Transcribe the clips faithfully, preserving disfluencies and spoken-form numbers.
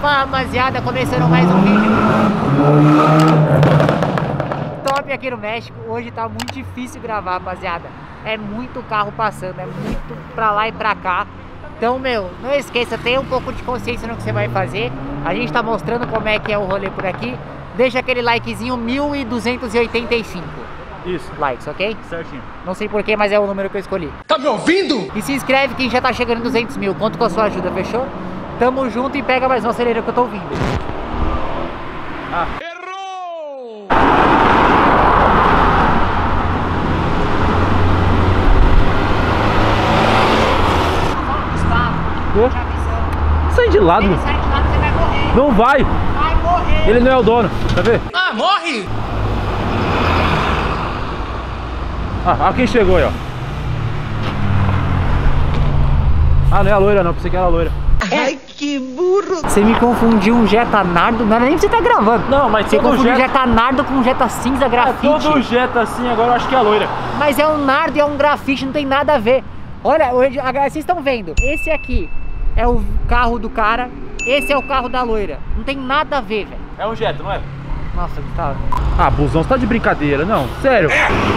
Fala, rapaziada, começando mais um vídeo top aqui no México. Hoje tá muito difícil gravar, rapaziada. É muito carro passando, é muito pra lá e pra cá. Então, meu, não esqueça, tenha um pouco de consciência no que você vai fazer. A gente tá mostrando como é que é o rolê por aqui. Deixa aquele likezinho, mil duzentos e oitenta e cinco. Isso. Likes, ok? Certinho. Não sei porquê, mas é o número que eu escolhi. Tá me ouvindo? E se inscreve quem já tá chegando em duzentos mil. Conto com a sua ajuda, fechou? Tamo junto e pega mais um acelera que eu tô ouvindo. Ah. Errou! Sai de lado. Ele sai de lado, você vai morrer. Não vai. Vai morrer. Ele não é o dono. Quer ver? Ah, morre! Ah, olha quem chegou aí, ó. Ah, não é a loira não, pensei que era a loira. Ai, que burro! Você me confundiu um Jetta Nardo, não era nem pra você tá gravando. Não, mas você todo confundiu um Jetta... Jetta Nardo com um Jetta cinza É, grafite. todo Jetta assim, agora eu acho que é a loira. Mas é um Nardo e é um grafite, não tem nada a ver. Olha, hoje, agora vocês estão vendo, esse aqui é o carro do cara, esse é o carro da loira. Não tem nada a ver, velho. É um Jetta, não é? Nossa, Gustavo. Ah, busão, você tá de brincadeira, não, sério.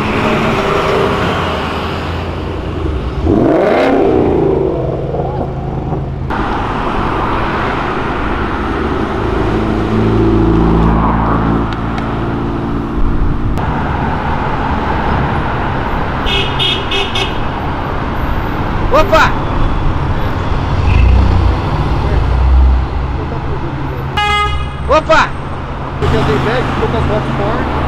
Opa! Opa! Porque eu dei back, ficou com as motos fortes.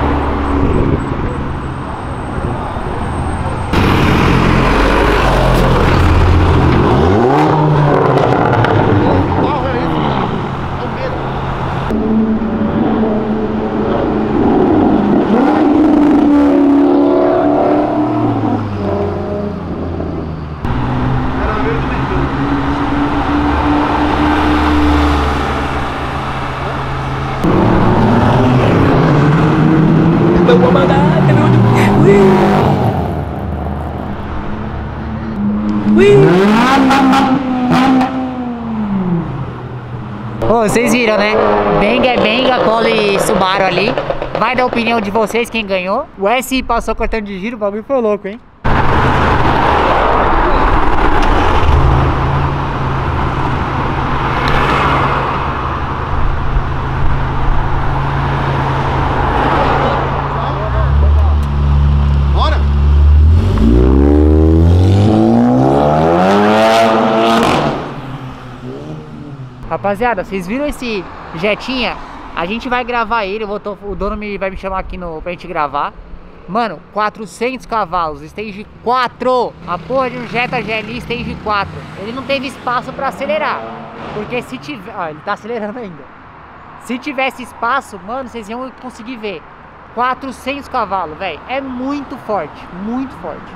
O carro é isso, é o medo. Era na mesma dimensão. Vou mandar, Ô, vocês viram, né? Benga é Benga, Poli e Subaru ali. Vai dar a opinião de vocês quem ganhou. O S passou cortando de giro, o bagulho foi louco, hein? Bora! Rapaziada, vocês viram esse Jetinha? A gente vai gravar ele, eu vou tô, o dono me, vai me chamar aqui no, pra gente gravar. Mano, quatrocentos cavalos, stage quatro. A porra de um Jetta G L I stage quatro. Ele não teve espaço pra acelerar. Porque se tiver... Ó, ele tá acelerando ainda. Se tivesse espaço, mano, vocês iam conseguir ver. quatrocentos cavalos, velho. É muito forte, muito forte.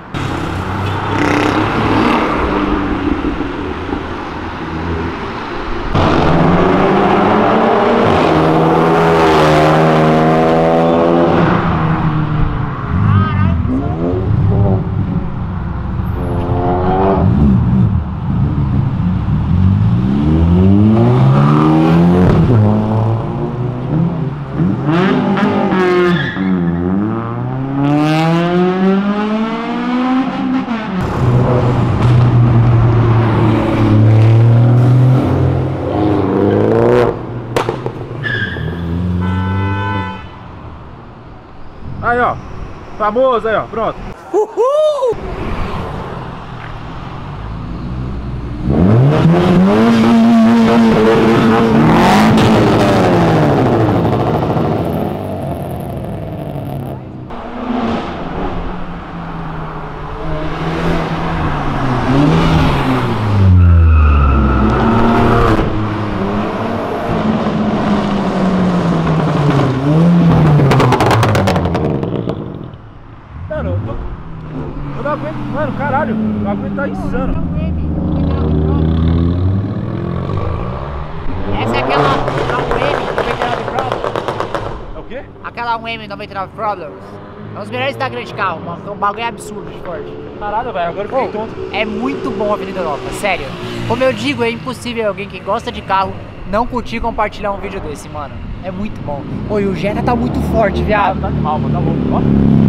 Aí, ó. Famoso aí, ó. Pronto. Uhul! Mano, eu, tô... eu não aguento, mano, caralho, o bagulho tá insano. Essa é aquela um M noventa e nove Problems. É o quê? Aquela um M noventa e nove Problems. É um dos melhores Instagram de carro, mano. Um bagulho absurdo de forte. Caralho, velho, agora eu fiquei tonto. É muito bom a Avenida Europa, sério. Como eu digo, é impossível alguém que gosta de carro não curtir e compartilhar um vídeo desse, mano. É muito bom. Oi, o Jetta tá muito forte, viado. Ah, tá animal, mano. Tá louco. Ó.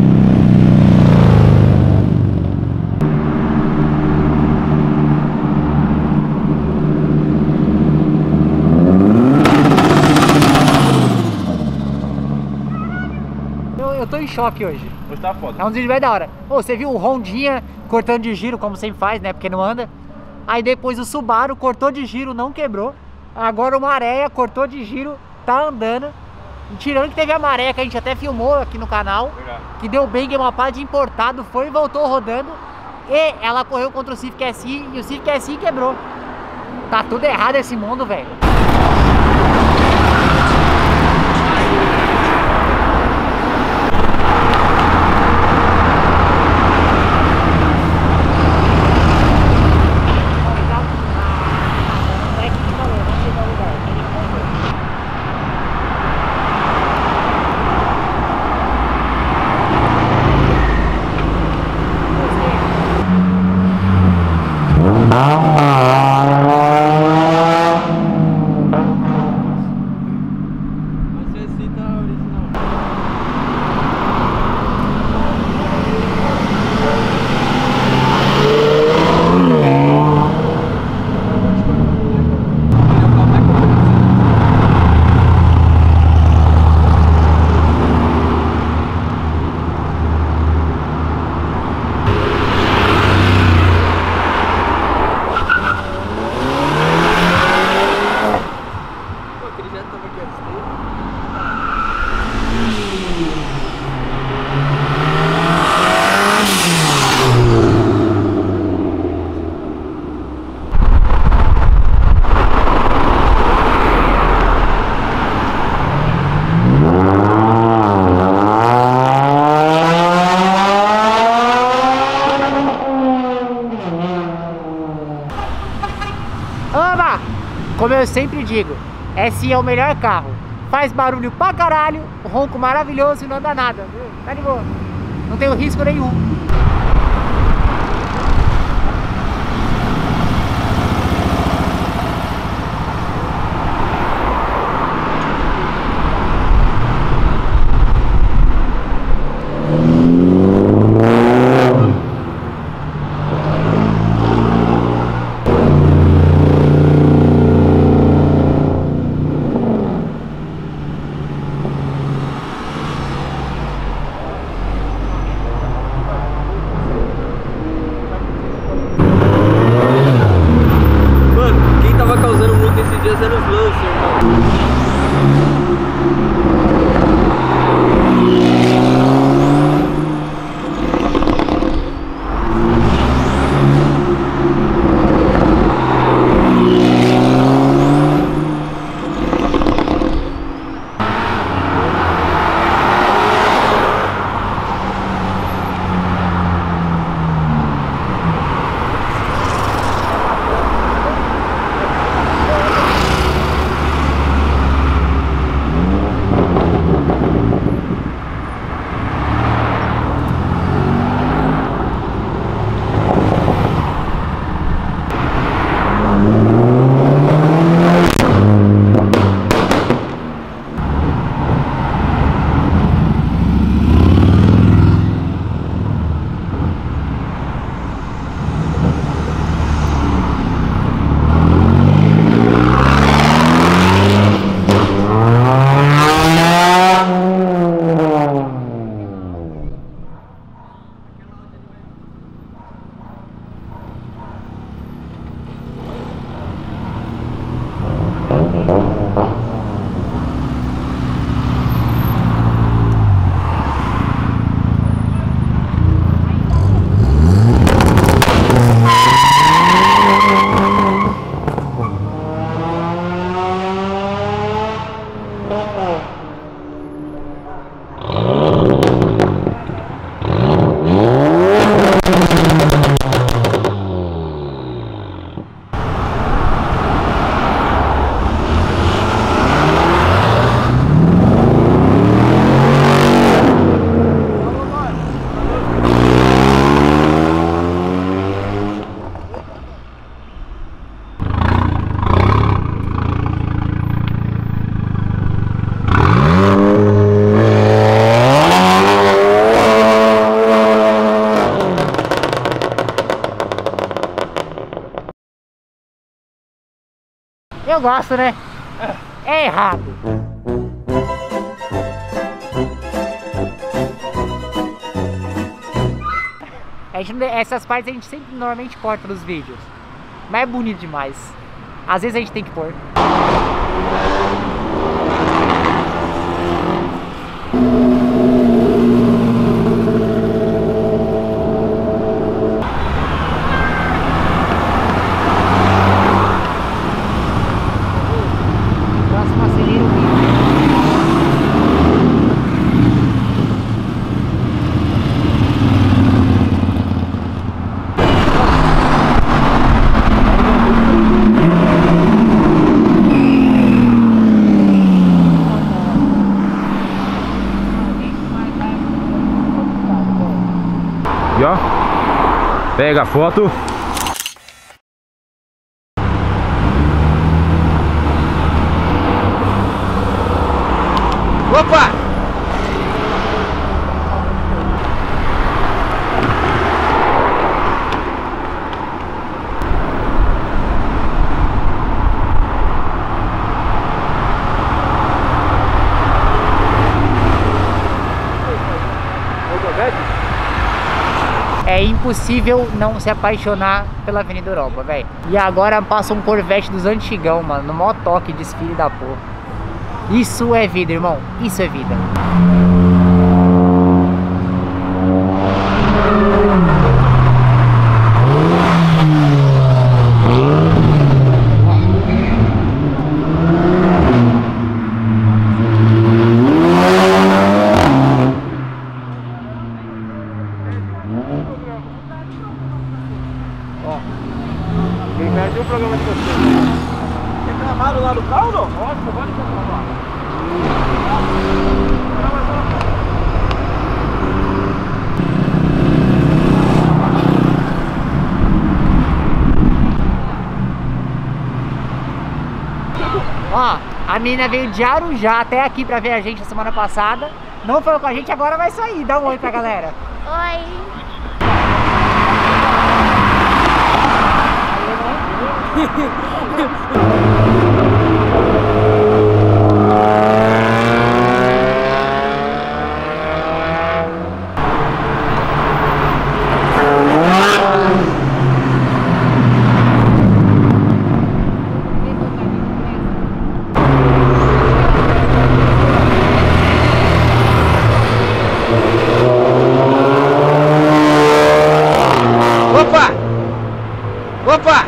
Eu, eu tô em choque hoje. Hoje tá foda. É um vídeo bem da hora. Ô, você viu o Hondinha cortando de giro, como sempre faz, né? Porque não anda. Aí depois o Subaru cortou de giro, não quebrou. Agora o Maré cortou de giro, tá andando. Tirando que teve a Maré, que a gente até filmou aqui no canal. Legal. Que deu bem, que é uma pá de importado, foi e voltou rodando. E ela correu contra o Civic S I e o Civic S I quebrou. Tá tudo errado esse mundo, velho. Ama! Como eu sempre digo, S I é o melhor carro. Faz barulho pra caralho, ronco maravilhoso e não anda nada. Viu? Tá de boa. Não tem risco nenhum. Eu gosto, né? É errado. A gente, essas partes a gente sempre normalmente corta nos vídeos. Mas é bonito demais. Às vezes a gente tem que pôr. Próximo acelera o vídeo. E ó, pega a foto. Opa! É impossível não se apaixonar pela Avenida Europa, velho. E agora passa um Corvette dos antigão, mano, no maior toque, desfile da porra. Isso é vida, irmão. Isso é vida. Quem perde o programa de vocês. Reclamaram lá no carro ou não? Ótimo, pode reclamar. Ó, a menina veio de Arujá até aqui pra ver a gente na semana passada. Não falou com a gente, agora vai sair. Dá um oi pra galera. Oi. Opa! Opa!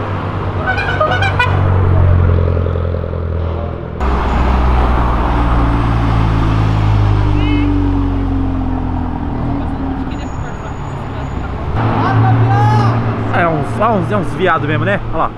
É uns, ah, uns, é uns viado mesmo, né? Olha lá.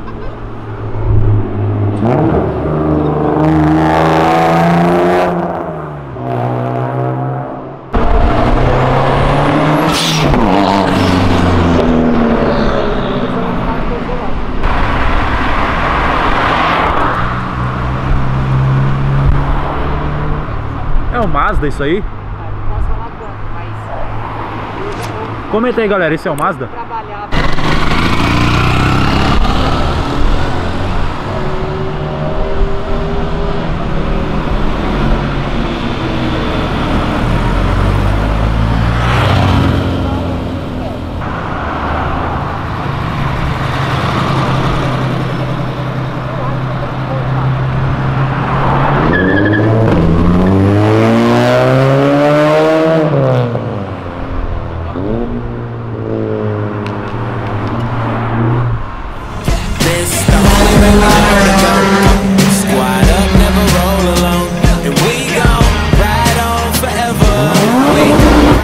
É um Mazda isso aí? Não posso falar quanto, mas... Comenta aí, galera, esse é o Mazda?